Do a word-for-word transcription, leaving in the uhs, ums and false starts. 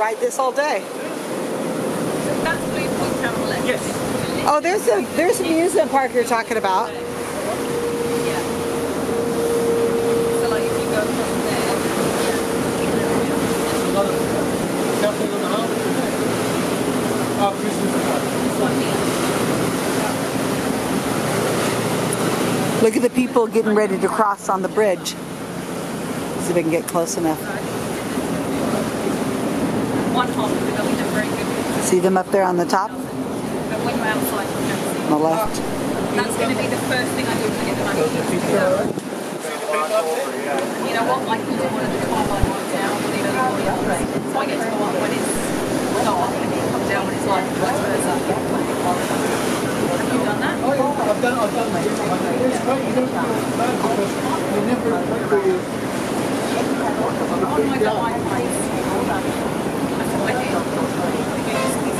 ride this all day. That's Blue Point Trampoline. Yes. Oh, there's a there's a amusement park you're talking about. Yeah. So like if you go across there. There's a lot of jumping on the harbour today. Oh, Christmas party. This one here. Look at the people getting ready to cross on the bridge. See if I can get close enough. One half of the building is very good. See them up there on the top? But when you're outside, you don't see. On the left. That's going to be the first thing I do when I get the money. You know what? I can do one of the twilight ones now. So I get to go up when it's dark and it comes down when it's light and vice versa. Have you done that? Oh, yeah, I've done, I've done that. It's great, you don't feel bad because you never really... On my guide place. That's what I do.